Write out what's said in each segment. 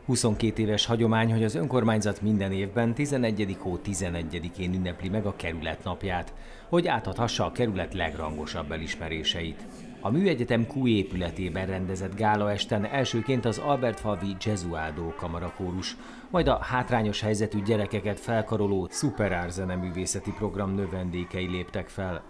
22 éves hagyomány, hogy az önkormányzat minden évben 11. hó 11-én ünnepli meg a kerület napját, hogy átadhassa a kerület legrangosabb elismeréseit. A Műegyetem Q épületében rendezett gálaesten elsőként az Albertfalvi Gesualdo kamarakórus, majd a hátrányos helyzetű gyerekeket felkaroló Superár zeneművészeti program növendékei léptek fel.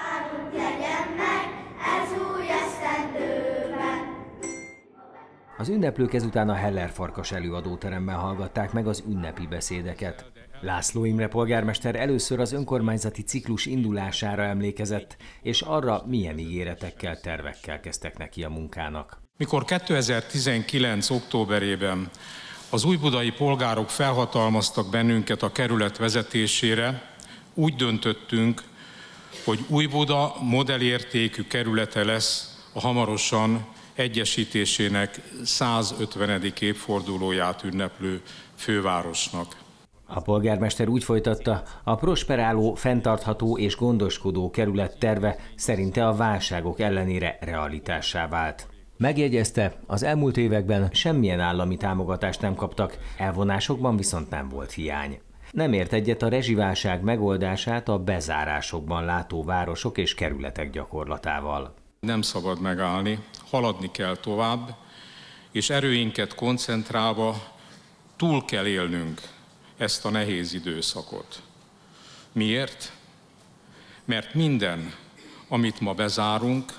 Az ünneplők ezután a Heller Farkas előadóteremben hallgatták meg az ünnepi beszédeket. László Imre polgármester először az önkormányzati ciklus indulására emlékezett, és arra, milyen ígéretekkel, tervekkel kezdtek neki a munkának. Mikor 2019. októberében az újbudai polgárok felhatalmaztak bennünket a kerület vezetésére, úgy döntöttünk, hogy Újbuda modellértékű kerülete lesz a hamarosan egyesítésének 150. évfordulóját ünneplő fővárosnak. A polgármester úgy folytatta, a prosperáló, fenntartható és gondoskodó kerület terve szerinte a válságok ellenére realitássá vált. Megjegyezte, az elmúlt években semmilyen állami támogatást nem kaptak, elvonásokban viszont nem volt hiány. Nem ért egyet a rezsiválság megoldását a bezárásokban látó városok és kerületek gyakorlatával. Nem szabad megállni, haladni kell tovább, és erőinket koncentrálva túl kell élnünk ezt a nehéz időszakot. Miért? Mert minden, amit ma bezárunk,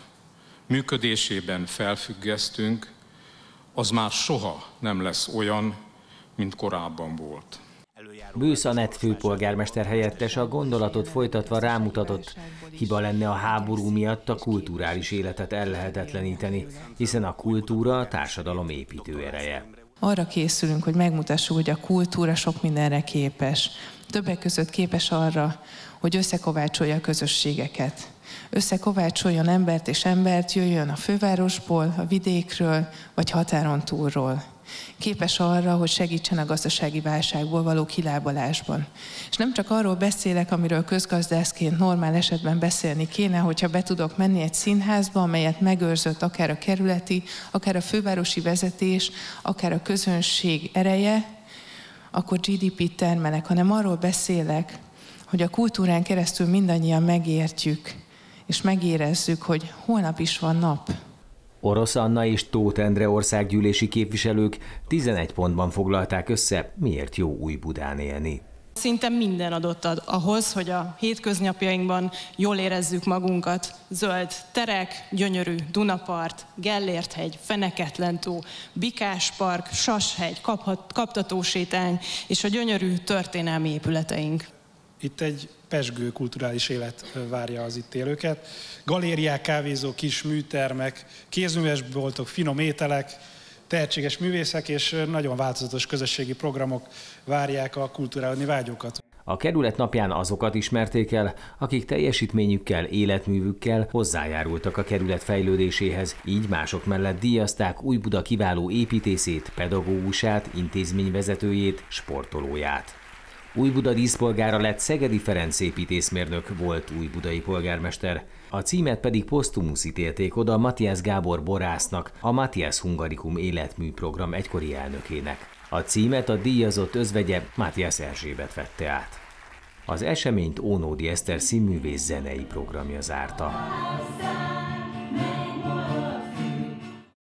működésében felfüggesztünk, az már soha nem lesz olyan, mint korábban volt. Bősz Anett főpolgármester helyettes a gondolatot folytatva rámutatott, hiba lenne a háború miatt a kulturális életet ellehetetleníteni, hiszen a kultúra a társadalom építő ereje. Arra készülünk, hogy megmutassuk, hogy a kultúra sok mindenre képes. Többek között képes arra, hogy összekovácsolja a közösségeket. Összekovácsoljon embert és embert, jöjjön a fővárosból, a vidékről, vagy határon túlról. Képes arra, hogy segítsen a gazdasági válságból való kilábalásban. És nem csak arról beszélek, amiről közgazdászként normál esetben beszélni kéne, hogyha be tudok menni egy színházba, amelyet megőrzött akár a kerületi, akár a fővárosi vezetés, akár a közönség ereje, akkor GDP-t termelek, hanem arról beszélek, hogy a kultúrán keresztül mindannyian megértjük, és megérezzük, hogy holnap is van nap. Orosz Anna és Tóth Endre országgyűlési képviselők 11 pontban foglalták össze, miért jó Újbudán élni. Szinte minden adott ahhoz, hogy a hétköznapjainkban jól érezzük magunkat. Zöld terek, gyönyörű Dunapart, Gellérthegy, Feneketlentó, Bikáspark, Sashegy, Kaptatósétány és a gyönyörű történelmi épületeink. Itt egy pezsgő kulturális élet várja az itt élőket. Galériák, kávézók, kis műtermek, kézművesboltok, finom ételek, tehetséges művészek és nagyon változatos közösségi programok várják a kulturálni vágyókat. A kerület napján azokat ismerték el, akik teljesítményükkel, életművükkel hozzájárultak a kerület fejlődéséhez, így mások mellett díjazták Újbuda kiváló építészét, pedagógusát, intézményvezetőjét, sportolóját. Újbuda díszpolgára lett Szegedi Ferenc építészmérnök, volt újbudai polgármester. A címet pedig posztumusz ítélték oda Matthias Gábor borásznak, a Matthias Hungarikum életműprogram egykori elnökének. A címet a díjazott özvegye Matthias Erzsébet vette át. Az eseményt Ónódi Eszter színművész zenei programja zárta.